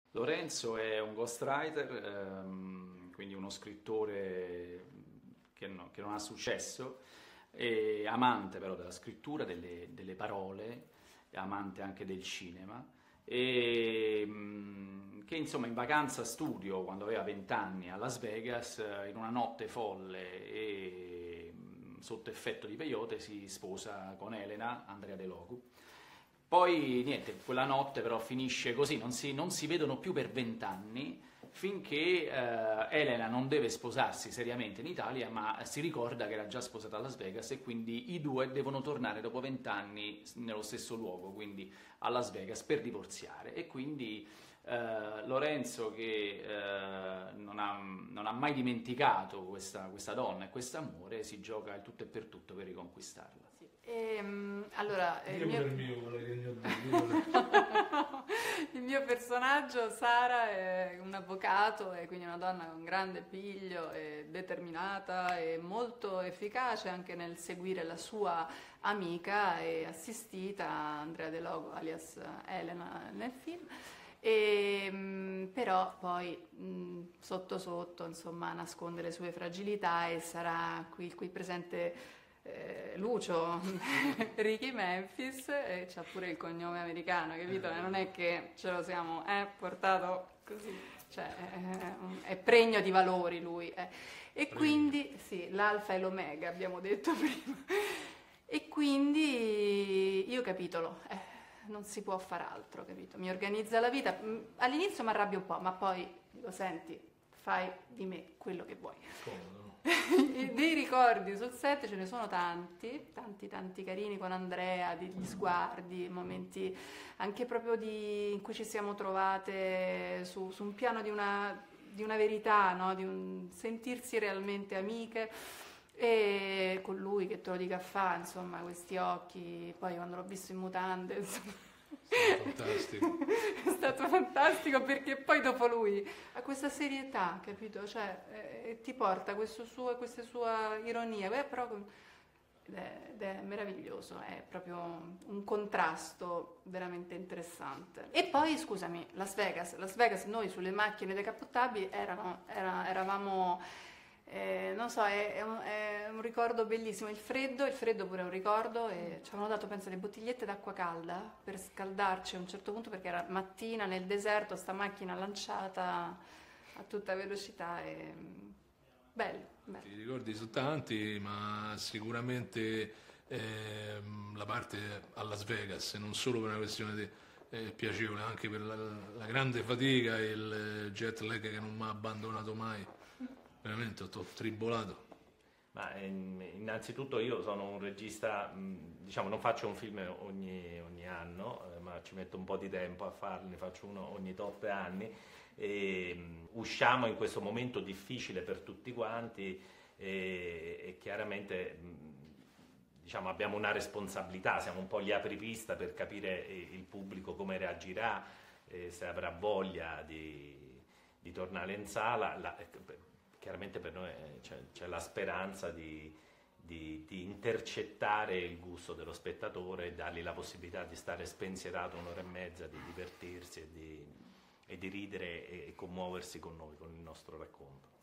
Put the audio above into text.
Lorenzo è un ghostwriter, quindi uno scrittore che non ha successo, e amante però della scrittura, delle parole, è amante anche del cinema, e che insomma in vacanza studio quando aveva 20 anni a Las Vegas, in una notte folle e sotto effetto di peyote si sposa con Elena, Andrea De Logu. Poi niente, quella notte però finisce così, non si vedono più per 20 anni, finché Elena non deve sposarsi seriamente in Italia, ma si ricorda che era già sposata a Las Vegas e quindi i due devono tornare dopo 20 anni nello stesso luogo, quindi a Las Vegas, per divorziare. E quindi Lorenzo, che non ha mai dimenticato questa donna e questo amore, si gioca il tutto e per tutto per riconquistarla. Sì. Allora, il mio personaggio, Sara, è un avvocato e quindi una donna con grande piglio, e determinata e molto efficace anche nel seguire la sua amica e assistita, Andrea De Logo alias Elena nel film. Però poi sotto sotto insomma nasconde le sue fragilità e sarà qui presente Lucio Ricky Memphis, e c'ha pure il cognome americano, capito? Non è che ce lo siamo portato così, cioè è pregno di valori lui. E quindi sì, l'alfa e l'omega abbiamo detto prima. E quindi io capitolo, non si può far altro, capito? Mi organizza la vita. All'inizio mi arrabbio un po', ma poi dico, senti, fai di me quello che vuoi. Comodo. Dei ricordi sul set ce ne sono tanti carini con Andrea, degli sguardi, momenti anche proprio in cui ci siamo trovate su un piano di una verità, no? Di un sentirsi realmente amiche. E con lui che te lo dica a fa, insomma, questi occhi, poi quando l'ho visto in mutande, insomma, Fantastico. è stato fantastico, perché poi dopo lui ha questa serietà, capito? Cioè, ti porta questa sua ironia, ed è meraviglioso, è proprio un contrasto veramente interessante. E poi, scusami, Las Vegas, noi sulle macchine decappottabili eravamo... non so, è un ricordo bellissimo. Il freddo pure è un ricordo, e ci avevano dato, penso, le bottigliette d'acqua calda per scaldarci a un certo punto, perché era mattina nel deserto, sta macchina lanciata a tutta velocità. Bello. I ricordi sono tanti, ma sicuramente la parte a Las Vegas, non solo per una questione di piacevole, anche per la grande fatica e il jet lag che non mi ha abbandonato mai. Veramente ho tribolato. Ma innanzitutto io sono un regista, diciamo non faccio un film ogni anno, ma ci metto un po' di tempo a farlo, ne faccio uno ogni tot anni, e usciamo in questo momento difficile per tutti quanti, e chiaramente diciamo, abbiamo una responsabilità, siamo un po' gli apripista per capire il pubblico come reagirà, se avrà voglia di tornare in sala. Chiaramente per noi c'è la speranza di intercettare il gusto dello spettatore e dargli la possibilità di stare spensierato un'ora e mezza, di divertirsi e di ridere e commuoversi con noi, con il nostro racconto.